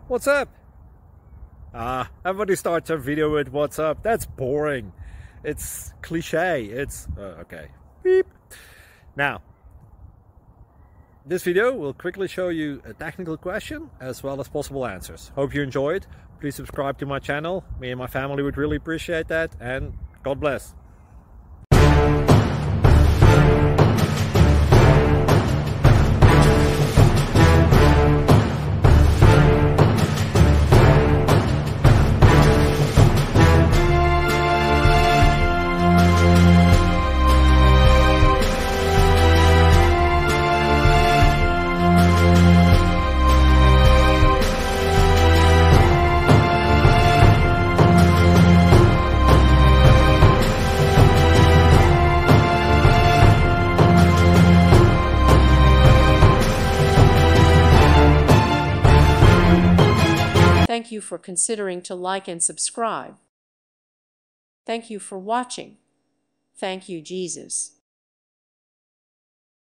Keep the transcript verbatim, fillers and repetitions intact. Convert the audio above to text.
What's up? Ah, everybody starts their video with what's up. That's boring. It's cliche. It's uh, okay. Beep. Now, this video will quickly show you a technical question as well as possible answers. Hope you enjoyed. Please subscribe to my channel. Me and my family would really appreciate that, and God bless. Thank you for considering to like and subscribe. Thank you for watching. Thank you, Jesus.